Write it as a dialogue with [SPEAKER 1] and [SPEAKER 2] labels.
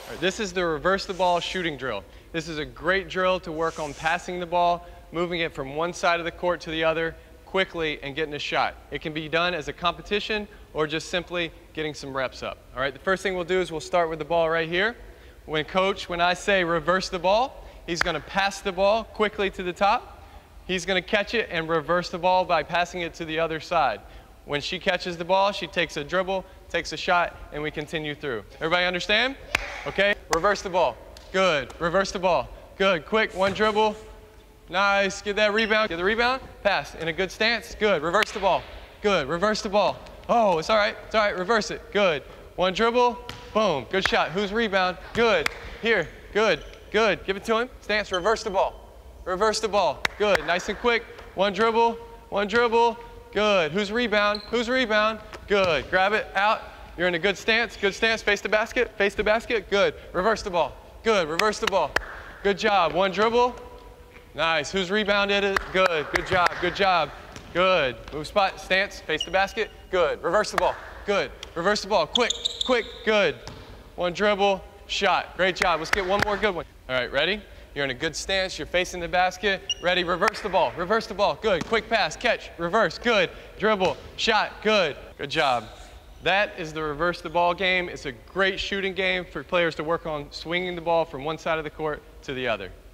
[SPEAKER 1] All right, this is the reverse the ball shooting drill. This is a great drill to work on passing the ball, moving it from one side of the court to the other quickly and getting a shot. It can be done as a competition or just simply getting some reps up. All right, the first thing we'll do is we'll start with the ball right here. When I say reverse the ball, he's going to pass the ball quickly to the top. He's going to catch it and reverse the ball by passing it to the other side. When she catches the ball, she takes a dribble, takes a shot, and we continue through. Everybody understand? Okay, reverse the ball. Good, reverse the ball. Good, quick, one dribble. Nice, get that rebound. Get the rebound, pass, in a good stance. Good, reverse the ball. Good, reverse the ball. Oh, it's all right, reverse it. Good, one dribble, boom, good shot. Who's rebound? Good, here, good, good. Give it to him, stance, reverse the ball. Reverse the ball, good, nice and quick. One dribble, good. Who's rebound? Who's rebound? Good, grab it, out. You're in a good stance, face the basket, good. Reverse the ball, good, reverse the ball. Good job, one dribble. Nice, who's rebounded it? Good, good job. Good, move spot, stance, face the basket, good. Reverse the ball, good. Reverse the ball, quick, good. One dribble, shot, great job. Let's get one more good one. All right, ready? You're in a good stance, you're facing the basket. Ready, reverse the ball, good. Quick pass, catch, reverse, good. Dribble, shot, good. Good job. That is the reverse the ball game. It's a great shooting game for players to work on swinging the ball from one side of the court to the other.